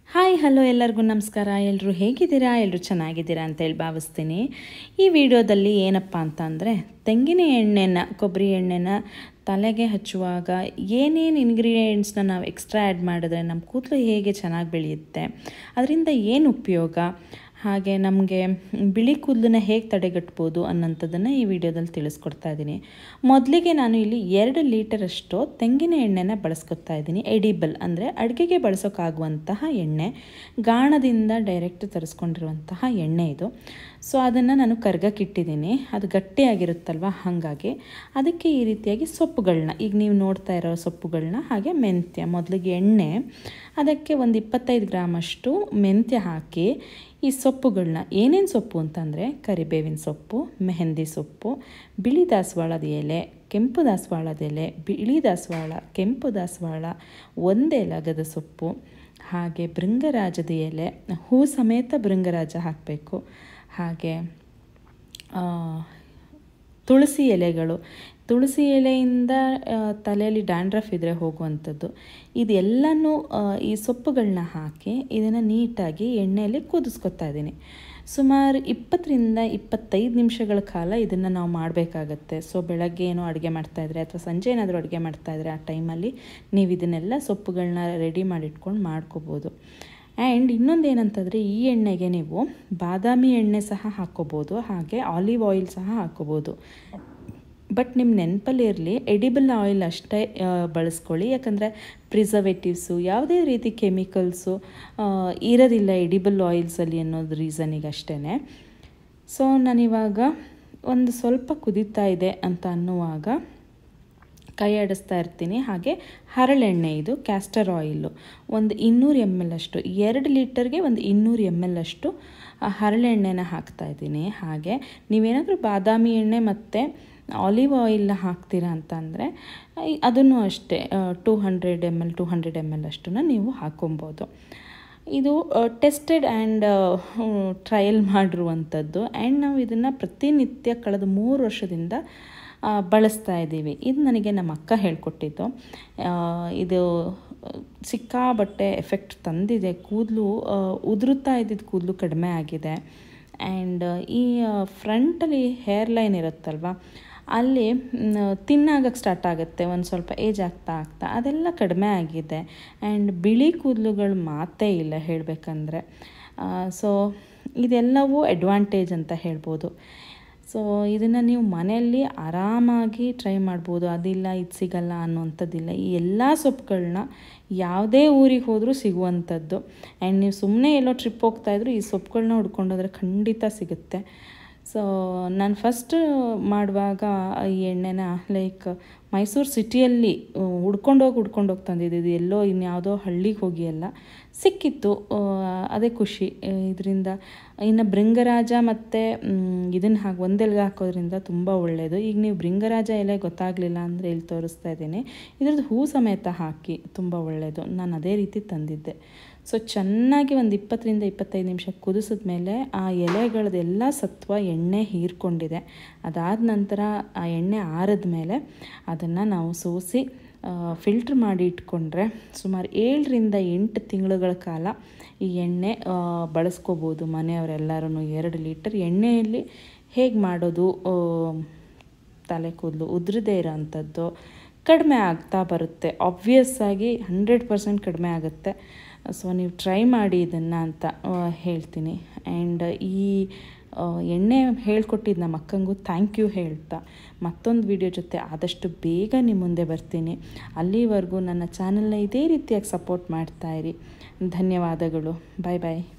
Hi hello ಎಲ್ಲರಿಗೂ ನಮಸ್ಕಾರ. ಎಲ್ಲರೂ ಹೇಗಿದ್ದೀರಾ? ಎಲ್ಲರೂ ಚೆನ್ನಾಗಿದ್ದೀರಾ ಅಂತೇಳಿ ಭಾವಿಸ್ತೀನಿ. ಈ ವಿಡಿಯೋದಲ್ಲಿ ಏನಪ್ಪ ಅಂತ ಅಂದರೆ, ತೆಂಗಿನ ಎಣ್ಣೆನ, ಕೊಬ್ಬರಿ ಎಣ್ಣೆನ ತಲೆಗೆ ಹಚ್ಚುವಾಗ ಏನೇನು ಇಂಗ್ರೀಡಿಯೆಂಟ್ಸ್ನ ನಾವು ಎಕ್ಸ್ಟ್ರಾ ಆ್ಯಡ್ ಮಾಡಿದ್ರೆ ನಮ್ಮ ಕೂದಲು ಹೇಗೆ ಚೆನ್ನಾಗಿ ಬೆಳೆಯುತ್ತೆ, ಅದರಿಂದ ಏನು ಉಪಯೋಗ, ಹಾಗೆ ನಮಗೆ ಬಿಳಿ ಕೂದಲನ್ನ ಹೇಗೆ ತಡೆಗಟ್ಬೋದು ಅನ್ನೋಂಥದ್ದನ್ನು ಈ ವಿಡಿಯೋದಲ್ಲಿ ತಿಳಿಸ್ಕೊಡ್ತಾ ಇದ್ದೀನಿ. ಮೊದಲಿಗೆ ನಾನು ಇಲ್ಲಿ 2 ಲೀಟರಷ್ಟು ತೆಂಗಿನ ಎಣ್ಣೆನ ಬಳಸ್ಕೊತಾ ಇದ್ದೀನಿ. ಎಡಿಬಲ್ ಅಂದರೆ ಅಡುಗೆಗೆ ಬಳಸೋಕ್ಕಾಗುವಂತಹ ಎಣ್ಣೆ, ಗಾಣದಿಂದ ಡೈರೆಕ್ಟ್ ತರಿಸ್ಕೊಂಡಿರುವಂತಹ ಎಣ್ಣೆ ಇದು. ಸೊ ಅದನ್ನು ನಾನು ಕರ್ಗಕ್ಕಿಟ್ಟಿದ್ದೀನಿ. ಅದು ಗಟ್ಟಿಯಾಗಿರುತ್ತಲ್ವ, ಹಾಗಾಗಿ ಅದಕ್ಕೆ ಈ ರೀತಿಯಾಗಿ ಸೊಪ್ಪುಗಳನ್ನ, ಈಗ ನೀವು ನೋಡ್ತಾ ಇರೋ ಸೊಪ್ಪುಗಳನ್ನ, ಹಾಗೆ ಮೆಂತ್ಯ, ಮೊದಲಿಗೆ ಎಣ್ಣೆ, ಅದಕ್ಕೆ ಒಂದು 25 ಗ್ರಾಮಷ್ಟು ಮೆಂತ್ಯ ಹಾಕಿ ಈ ಸೊಪ್ಪುಗಳನ್ನ, ಏನೇನು ಸೊಪ್ಪು ಅಂತಂದರೆ ಕರಿಬೇವಿನ ಸೊಪ್ಪು, ಮೆಹಂದಿ ಸೊಪ್ಪು, ಬಿಳಿ ದಾಸವಾಳದ ಎಲೆ, ಕೆಂಪು ದಾಸವಾಳದ ಎಲೆ, ಬಿಳಿ ದಾಸವಾಳ, ಕೆಂಪು ದಾಸವಾಳ, ಒಂದೆಲಗದ ಸೊಪ್ಪು, ಹಾಗೆ ಭೃಂಗರಾಜದ ಎಲೆ, ಹೂ ಸಮೇತ ಭೃಂಗರಾಜ ಹಾಕಬೇಕು, ಹಾಗೆ ತುಳಸಿ ಎಲೆಗಳು, ತುಳಸಿ ಎಲೆಯಿಂದ ತಲೆಯಲ್ಲಿ ಡ್ಯಾಂಡ್ರಫ್ ಇದ್ದರೆ ಹೋಗುವಂಥದ್ದು. ಇದೆಲ್ಲನೂ ಈ ಸೊಪ್ಪುಗಳನ್ನ ಹಾಕಿ ಇದನ್ನು ನೀಟಾಗಿ ಎಣ್ಣೆಯಲ್ಲಿ ಕುದಿಸ್ಕೊತಾ ಇದ್ದೀನಿ. ಸುಮಾರು 20ರಿಂದ 25 ನಿಮಿಷಗಳ ಕಾಲ ಇದನ್ನು ನಾವು ಮಾಡಬೇಕಾಗತ್ತೆ. ಸೊ ಬೆಳಗ್ಗೆ ಏನೋ ಅಡುಗೆ ಮಾಡ್ತಾಯಿದ್ರೆ ಅಥವಾ ಸಂಜೆ ಏನಾದರೂ ಅಡುಗೆ ಮಾಡ್ತಾಯಿದ್ರೆ ಆ ಟೈಮಲ್ಲಿ ನೀವು ಇದನ್ನೆಲ್ಲ ಸೊಪ್ಪುಗಳನ್ನ ರೆಡಿ ಮಾಡಿಟ್ಕೊಂಡು ಮಾಡ್ಕೋಬೋದು. ಆ್ಯಂಡ್ ಇನ್ನೊಂದು ಏನಂತಂದರೆ, ಈ ಎಣ್ಣೆಗೆ ನೀವು ಬಾದಾಮಿ ಎಣ್ಣೆ ಸಹ ಹಾಕ್ಕೋಬೋದು, ಹಾಗೆ ಆಲಿವ್ ಆಯಿಲ್ ಸಹ ಹಾಕ್ಕೋಬೋದು. ಬಟ್ ನಿಮ್ಮ ನೆನಪಲ್ಲಿರಲಿ, ಎಡಿಬಲ್ ಆಯಿಲ್ ಅಷ್ಟೇ ಬಳಸ್ಕೊಳ್ಳಿ. ಯಾಕಂದರೆ ಪ್ರಿಸರ್ವೇಟಿವ್ಸು, ಯಾವುದೇ ರೀತಿ ಕೆಮಿಕಲ್ಸು ಇರೋದಿಲ್ಲ ಎಡಿಬಲ್ ಆಯಿಲ್ಸಲ್ಲಿ ಅನ್ನೋದು ರೀಸನಿಗೆ ಅಷ್ಟೇ. ಸೊ ನಾನಿವಾಗ ಒಂದು ಸ್ವಲ್ಪ ಕುದೀತಾ ಇದೆ ಅಂತ ಅನ್ನುವಾಗ ಕೈ ಆಡಿಸ್ತಾ ಇರ್ತೀನಿ. ಹಾಗೆ ಹರಳೆಣ್ಣೆ, ಇದು ಕ್ಯಾಸ್ಟರ್ ಆಯಿಲು, ಒಂದು 200 ml ಅಷ್ಟು, 2 ಲೀಟರ್ಗೆ ಒಂದು 200 ml ಅಷ್ಟು ಹರಳೆಣ್ಣೆನ ಹಾಕ್ತಾಯಿದ್ದೀನಿ. ಹಾಗೆ ನೀವೇನಾದರೂ ಬಾದಾಮಿ ಎಣ್ಣೆ ಮತ್ತು ಆಲಿವ್ ಆಯಿಲ್ನ ಹಾಕ್ತೀರಾ ಅಂತ ಅಂದರೆ ಅದನ್ನು ಅಷ್ಟೇ 200 ml ಅಷ್ಟನ್ನು ನೀವು ಹಾಕ್ಕೊಬೋದು. ಇದು ಟೆಸ್ಟೆಡ್ ಆ್ಯಂಡ್ ಟ್ರಯಲ್ ಮಾಡಿರುವಂಥದ್ದು. ಆ್ಯಂಡ್ ನಾವು ಇದನ್ನು ಪ್ರತಿನಿತ್ಯ ಕಳೆದ 3 ವರ್ಷದಿಂದ ಬಳಸ್ತಾ ಇದ್ದೀವಿ. ಇದು ನನಗೆ ನಮ್ಮ ಅಕ್ಕ ಹೇಳ್ಕೊಟ್ಟಿದ್ದು. ಇದು ಸಿಕ್ಕಾಬಟ್ಟೆ ಎಫೆಕ್ಟ್ ತಂದಿದೆ. ಕೂದಲು ಉದುರುತ್ತಾ ಇದ್ದಿದ್ದು ಕೂದಲು ಕಡಿಮೆ ಆಗಿದೆ. ಆ್ಯಂಡ್ ಈ ಫ್ರಂಟಲ್ಲಿ ಹೇರ್ ಲೈನ್ ಇರುತ್ತಲ್ವ, ಅಲ್ಲಿ ತಿನ್ನಾಗಕ್ಕೆ ಸ್ಟಾರ್ಟ್ ಆಗುತ್ತೆ ಒಂದು ಸ್ವಲ್ಪ ಏಜ್ ಆಗ್ತಾ ಅದೆಲ್ಲ ಕಡಿಮೆ ಆಗಿದೆ. ಆ್ಯಂಡ್ ಬಿಳಿ ಕೂದಲುಗಳು ಮಾತೇ ಇಲ್ಲ ಹೇಳಬೇಕಂದ್ರೆ. ಸೊ ಇದೆಲ್ಲವೂ ಅಡ್ವಾಂಟೇಜ್ ಅಂತ ಹೇಳ್ಬೋದು. ಸೊ ಇದನ್ನು ನೀವು ಮನೆಯಲ್ಲಿ ಆರಾಮಾಗಿ ಟ್ರೈ ಮಾಡ್ಬೋದು. ಅದಿಲ್ಲ ಇದು ಸಿಗಲ್ಲ ಅನ್ನೋವಂಥದ್ದಿಲ್ಲ. ಈ ಎಲ್ಲ ಸೊಪ್ಪುಗಳನ್ನ ಯಾವುದೇ ಊರಿಗೆ ಹೋದರೂ ಸಿಗುವಂಥದ್ದು. ಆ್ಯಂಡ್ ನೀವು ಸುಮ್ಮನೆ ಎಲ್ಲೋ ಟ್ರಿಪ್ ಹೋಗ್ತಾಯಿದ್ರು ಈ ಸೊಪ್ಪುಗಳನ್ನ ಹುಡ್ಕೊಂಡೋದ್ರೆ ಖಂಡಿತ ಸಿಗುತ್ತೆ. ಸೊ ನಾನು ಫಸ್ಟ್ ಮಾಡುವಾಗ ಈ ಎಣ್ಣೆನ ಮೈಸೂರು ಸಿಟಿಯಲ್ಲಿ ಹುಡ್ಕೊಂಡೋಗಿ ತಂದಿದ್ದು. ಎಲ್ಲೋ ಇನ್ಯಾವುದೋ ಹಳ್ಳಿಗೆ ಹೋಗಿ ಎಲ್ಲ ಸಿಕ್ಕಿತ್ತು, ಅದೇ ಖುಷಿ ಇದರಿಂದ. ಇನ್ನು ಭೃಂಗರಾಜ ಮತ್ತು ಇದನ್ನು ಒಂದೆಲ್ಗೆ ಹಾಕೋದ್ರಿಂದ ತುಂಬ ಒಳ್ಳೆಯದು. ಈಗ ನೀವು ಭೃಂಗರಾಜ ಎಲೆ ಗೊತ್ತಾಗಲಿಲ್ಲ ಅಂದರೆ ಇಲ್ಲಿ ತೋರಿಸ್ತಾ ಇದ್ದೀನಿ, ಇದ್ರದ್ದು ಹೂ ಸಮೇತ ಹಾಕಿ ತುಂಬ ಒಳ್ಳೆಯದು. ನಾನು ಅದೇ ರೀತಿ ತಂದಿದ್ದೆ. ಸೊ ಚೆನ್ನಾಗಿ ಒಂದು 20ರಿಂದ 25 ನಿಮಿಷ ಕುದಿಸಿದ ಮೇಲೆ ಆ ಎಲೆಗಳದೆಲ್ಲ ಸತ್ವ ಎಣ್ಣೆ ಹೀರ್ಕೊಂಡಿದೆ. ಅದಾದ ನಂತರ ಆ ಎಣ್ಣೆ ಆರಿದ ಮೇಲೆ ಅದನ್ನು ನಾವು ಸೋಸಿ ಫಿಲ್ಟ್ರ್ ಮಾಡಿ ಇಟ್ಕೊಂಡ್ರೆ ಸುಮಾರು 7ರಿಂದ 8 ತಿಂಗಳುಗಳ ಕಾಲ ಈ ಎಣ್ಣೆ ಬಳಸ್ಕೋಬೋದು ಮನೆಯವರೆಲ್ಲರೂ. 2 ಲೀಟರ್ ಎಣ್ಣೆಯಲ್ಲಿ ಹೇಗೆ ಮಾಡೋದು, ತಲೆ ಕೂದಲು ಉದುರದೇ ಇರೋ ಅಂಥದ್ದು ಕಡಿಮೆ ಆಗ್ತಾ ಬರುತ್ತೆ. ಆಬ್ವಿಯಸ್ಸಾಗಿ 100% ಕಡಿಮೆ ಆಗುತ್ತೆ. ಸೊ ನೀವು ಟ್ರೈ ಮಾಡಿ ಇದನ್ನು ಅಂತ ಹೇಳ್ತೀನಿ. ಆ್ಯಂಡ್ ಈ ಎಣ್ಣೆ ಹೇಳ್ಕೊಟ್ಟಿದ್ದು ನಮ್ಮ ಅಕ್ಕಂಗೂ ಥ್ಯಾಂಕ್ ಯು ಹೇಳ್ತಾ ಮತ್ತೊಂದು ವಿಡಿಯೋ ಜೊತೆ ಆದಷ್ಟು ಬೇಗ ನಿಮ್ಮ ಮುಂದೆ ಬರ್ತೀನಿ. ಅಲ್ಲಿವರೆಗೂ ನನ್ನ ಚಾನಲ್ನ ಇದೇ ರೀತಿಯಾಗಿ ಸಪೋರ್ಟ್ ಮಾಡ್ತಾಯಿರಿ. ಧನ್ಯವಾದಗಳು. ಬಾಯ್ ಬಾಯ್.